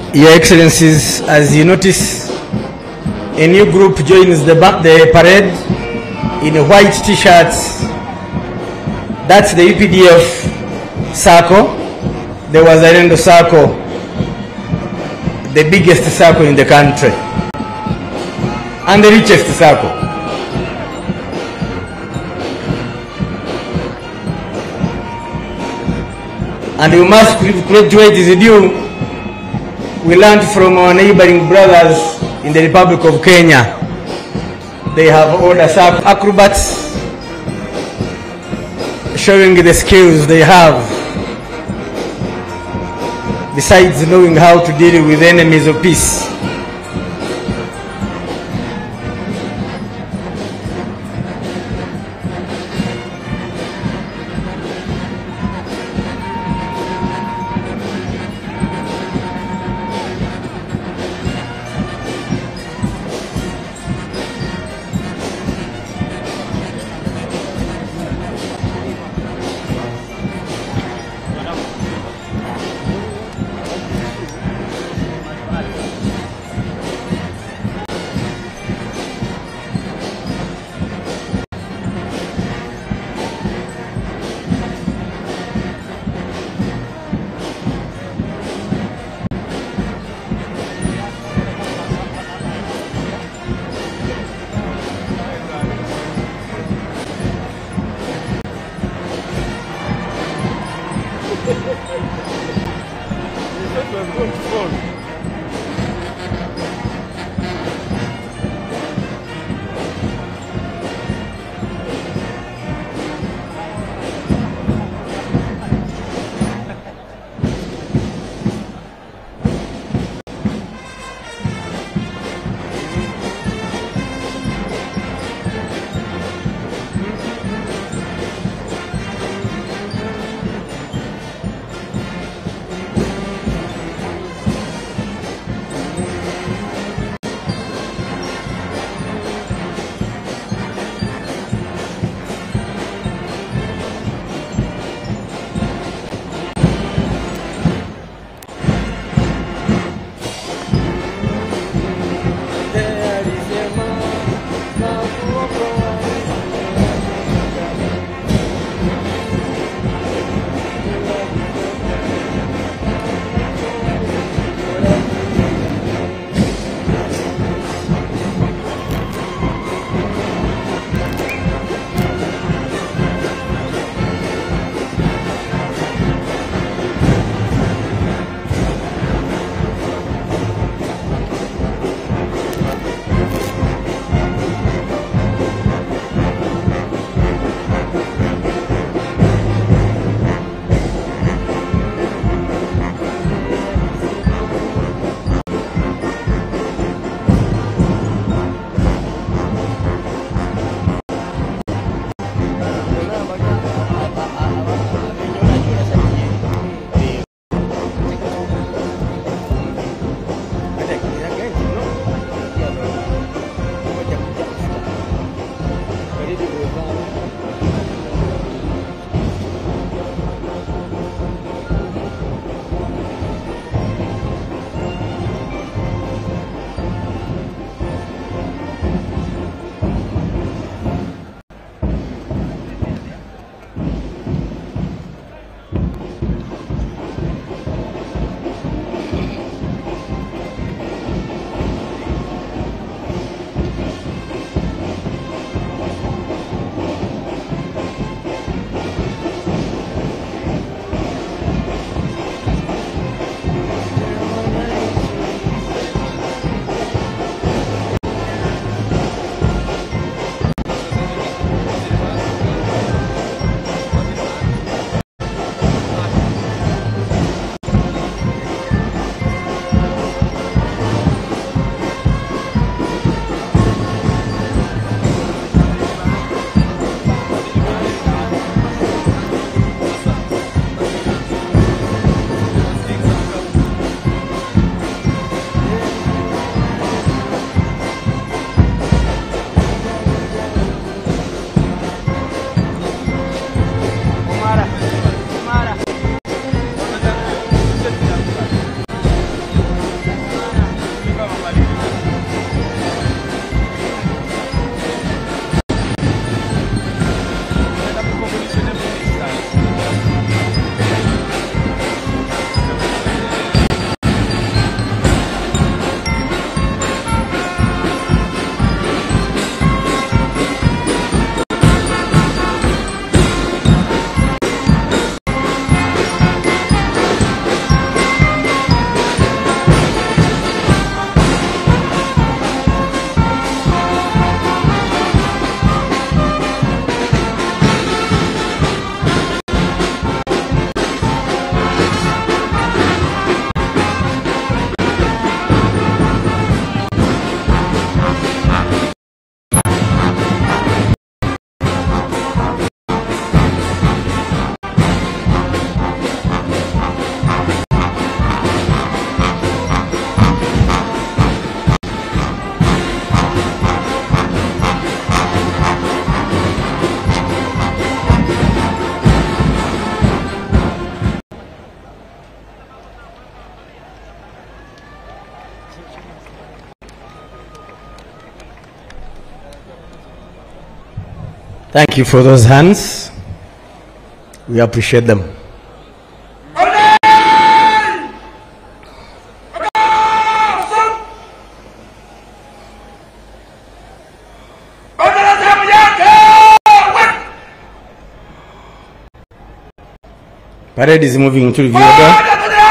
Your Excellencies, as you notice, a new group joins the parade in white t-shirts. That's the UPDF circle, the Wazalendo circle, the biggest circle in the country, and the richest circle. And we must graduate is due. We learned from our neighboring brothers in the Republic of Kenya. They have order circle acrobats showing the skills they have, besides knowing how to deal with enemies of peace. Thank you for those hands. We appreciate them. Parade is moving to Uganda.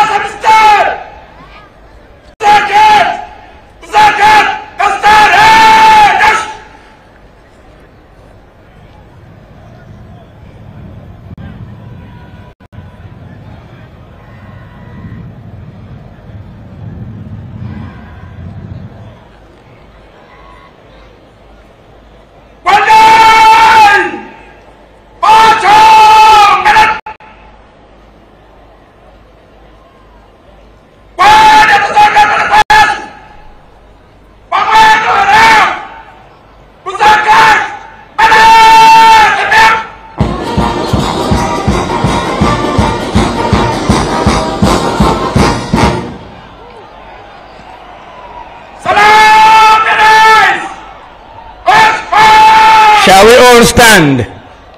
Shall we all stand?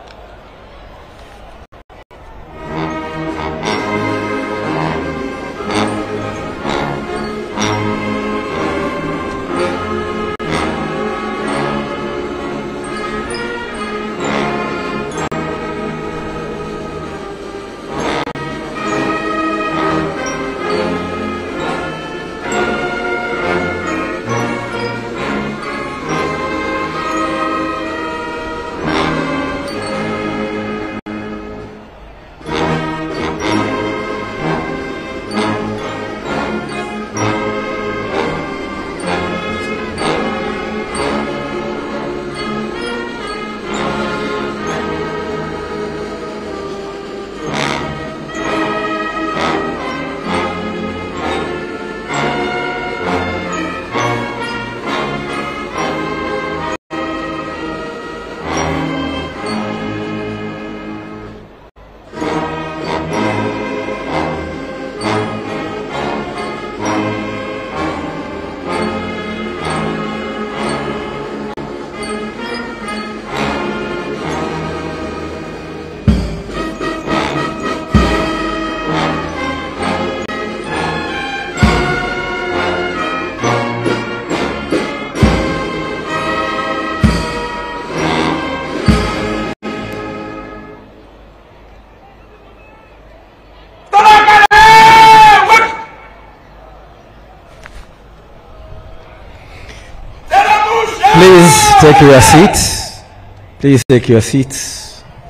Please take your seats. Please take your seats.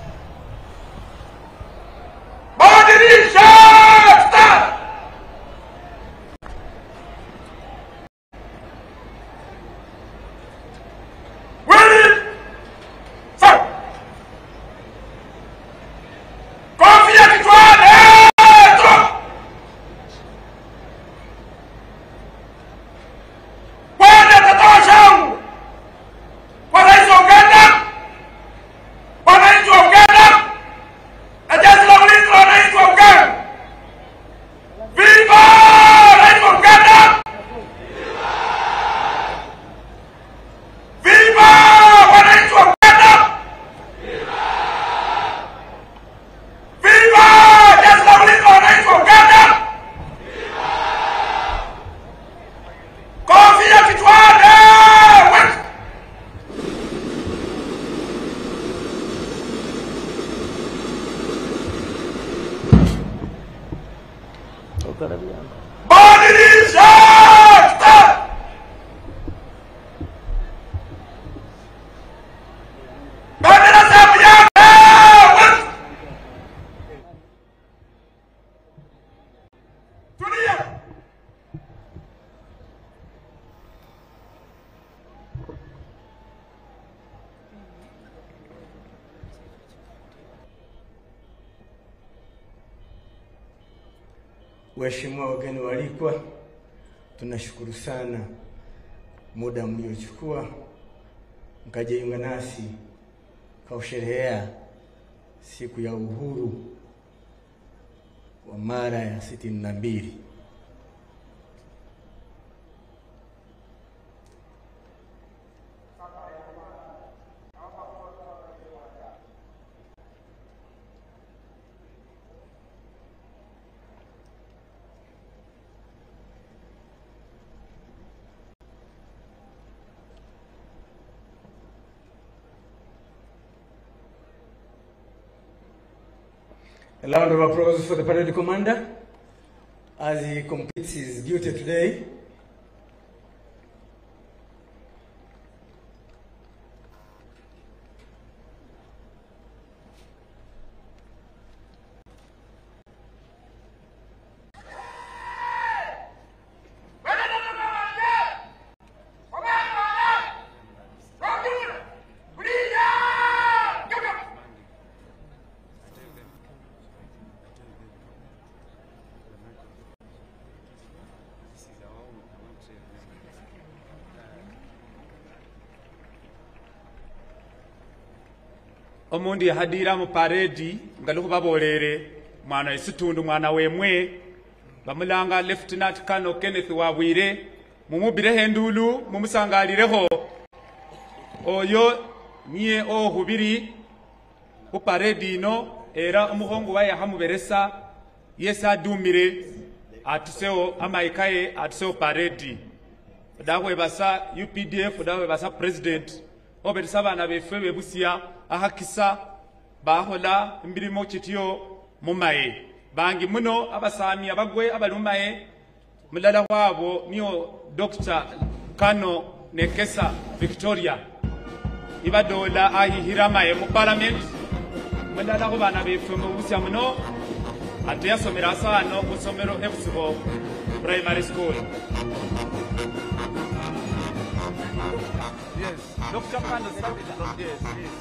Waheshimiwa wageni walikwa, tunashukuru sana muda mliochukua mkajiunga nasi kusherehekea siku ya uhuru wa mara ya 62. A round of applause for the parade commander as he completes his duty today. Omundi yahadira mu paredi ngaluko babolere mwana isitundu mwana wemwe bamulanga Lieutenant Colonel Kenneth Wabwire mumubire hendulu mumusangalirireho oyo niye ohubiri ku paredi ino era omuhongo waye hamuberesa yesa dumire atuseo amaikaye atuseo paredi dawe basa UPDF dawe basa president oberesa bana befe bebusia ahakisa bahola mbirimo kitiyo mumaye bangi muno abasami abagwe abalumaye mulala wabo niyo Dr. Kano Nekesa Victoria ibadola ahihiramaye mu parliament mulala ko bana befe mubusia muno ate yasomera asano kusomero ebusibo primary school. Dr. Kano, yes.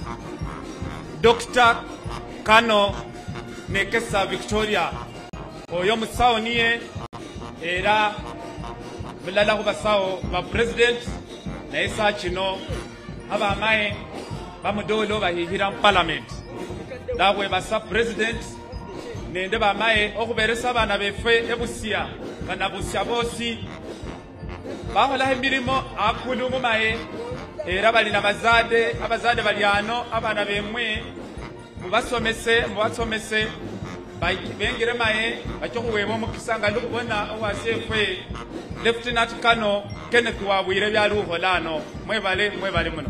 Dr. Kano Nekesa Victoria oyo musawo niye era mulala kubasawo ba president na isa kino aba amaye bamudolo bahihira mu parliament dawe basa president nende bamaye okuberesa abana befe ebusia kana busia bosi bahola emirimo akulu mumaye era balina abazade balyano abana bemwe mubasomese bengire maye bachokuwemo mukisanga lukubona owasefwe Lieutenant Colonel Kenneth Wabwire byaluholano mwebale muno.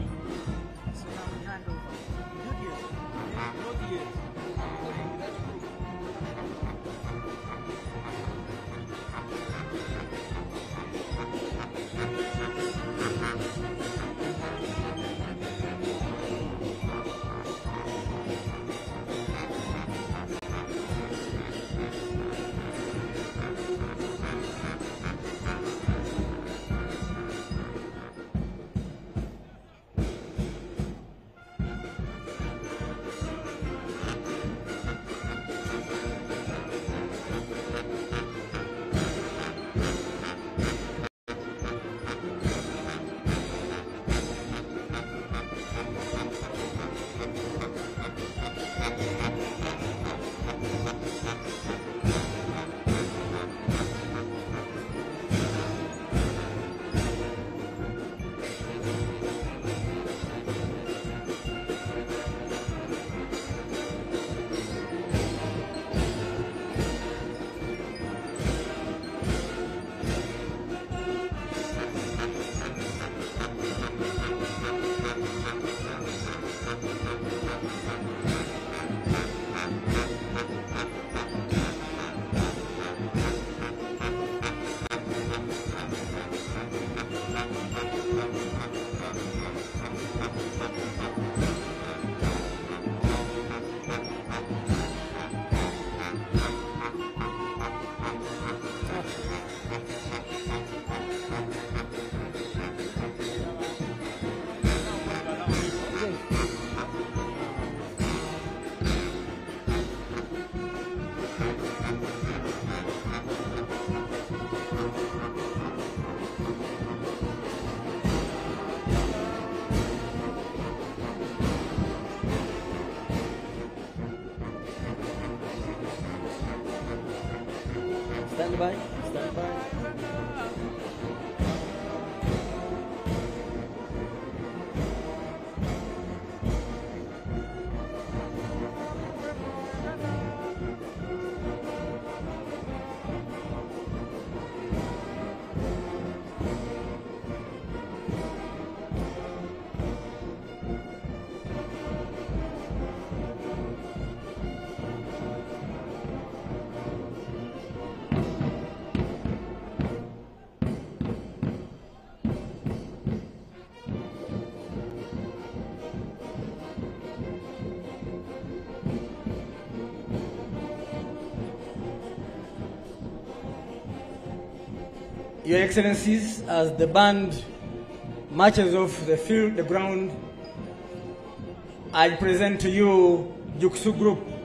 Your Excellencies, as the band marches off the ground, I present to you Juksu Group.